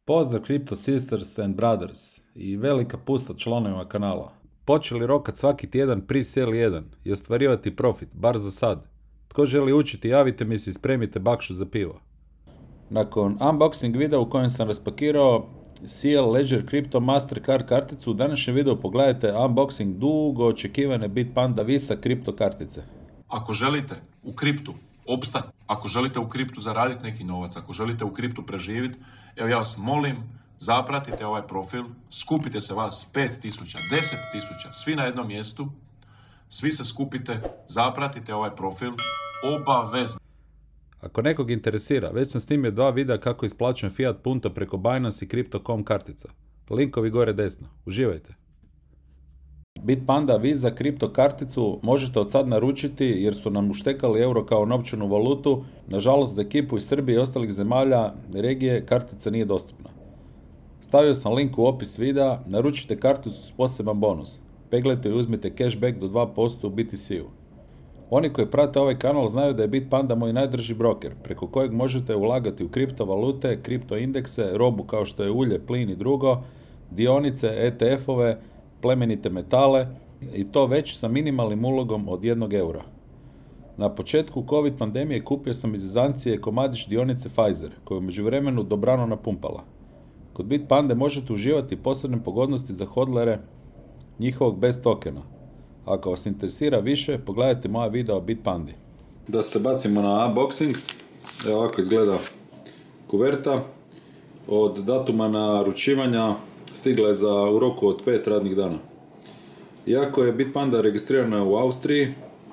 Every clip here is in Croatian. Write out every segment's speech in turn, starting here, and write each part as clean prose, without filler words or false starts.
Pozdrav Crypto Sisters and Brothers i velika pusta članovima kanala. Počeli rokat svaki tjedan pre-sale 1 i ostvarivati profit, bar za sad. Tko želi učiti, javite mi se i spremite bakšu za pivo. Nakon unboxing videa u kojem sam raspakirao CL Ledger Crypto Mastercard karticu, u današnjem videu pogledajte unboxing dugo očekivane Bitpanda Visa kripto kartice. Ako želite u kriptu opstati, ako želite u kriptu zaraditi neki novac, ako želite u kriptu preživjeti, evo ja vas molim, zapratite ovaj profil, skupite se vas 5.000, 10.000, svi na jednom mjestu, svi se skupite, zapratite ovaj profil, obavezno. Ako nekog interesira, već sam snimio 2 videa kako isplaćujem fiat punto preko Binance i Crypto.com kartica. Linkovi gore desno. Uživajte! Bitpanda Visa kripto karticu možete od sad naručiti jer su nam uštekali euro kao novčanu valutu. Nažalost, za ekipu iz Srbije i ostalih zemalja regije kartica nije dostupna. Stavio sam link u opis videa, naručite karticu s poseban bonus. Peglajte i uzmite cashback do 2% u BTC-u. Oni koji prate ovaj kanal znaju da je Bitpanda moj najdrži broker, preko kojeg možete ulagati u kriptovalute, kriptoindekse, robu kao što je ulje, plin i drugo, dionice, ETF-ove, plemenite metale i to već sa minimalnim ulogom od 1 eura. Na početku COVID pandemije kupio sam iz Izancije komadić dionice Pfizer, koju je u međuvremenu dobrano napumpala. Kod Bitpande možete uživati posebne pogodnosti za hodlere njihovog bez tokena. Ako vas interesira više, pogledajte moja videa o Bitpandi. Da se bacimo na unboxing, evo ovako izgleda kuverta. Od datuma naručivanja stigla je u roku od 5 radnih dana. Iako je Bitpanda registrirana u Austriji,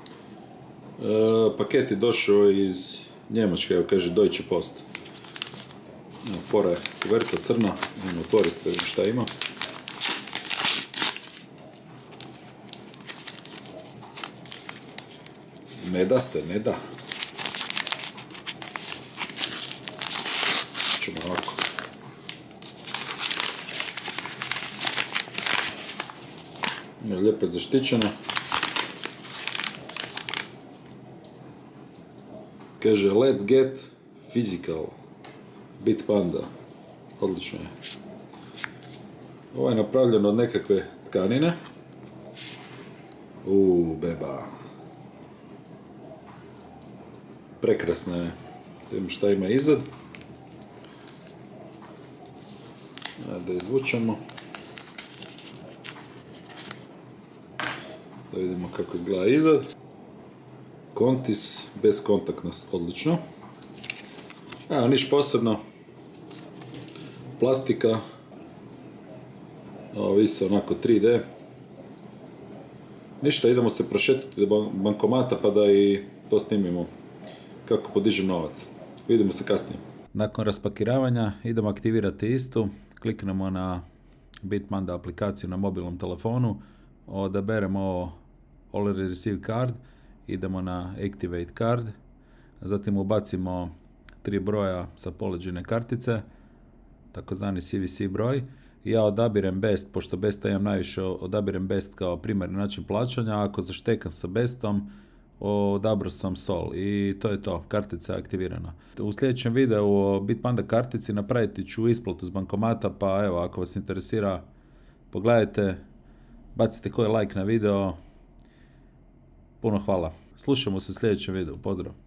paket je došao iz Njemačke, evo kaže Deutsche Post. Fora je kuverta crna, idemo otvoriti da vidimo šta ima. Ne da se, ne da. Čemo ovako. Lijepo je zaštićeno. Kaže let's get physical. Bitpanda. Odlično je. Ovo je napravljeno od nekakve tkanine. Beba. Prekrasna je. Vidimo šta ima izad. Da izvučemo. Da vidimo kako izgleda izad. Kontis, bezkontaktnost, odlično. Evo, niš posebno. Plastika. Ovo visi onako 3D. Ništa, idemo se prošetati do bankomata pa da i to snimimo kako podižem novac. Vidimo se kasnije. Nakon raspakiravanja idemo aktivirati istu. Kliknemo na Bitpanda aplikaciju na mobilnom telefonu. Odaberemo Already Received Card. Idemo na Activate Card. Zatim ubacimo 3 broja sa poleđene kartice, takozvani CVC broj. Ja odabirem Best, pošto Besta imam najviše, odabirem Best kao primarni način plaćanja. Ako zaštekam sa Bestom, odabrao sam Sol i to je to, kartica je aktivirana. U sljedećem videu o Bitpanda kartici napraviti ću isplatu s bankomata, pa evo, ako vas interesira, pogledajte, bacite koji like na video. Puno hvala. Slušamo se u sljedećem videu. Pozdrav!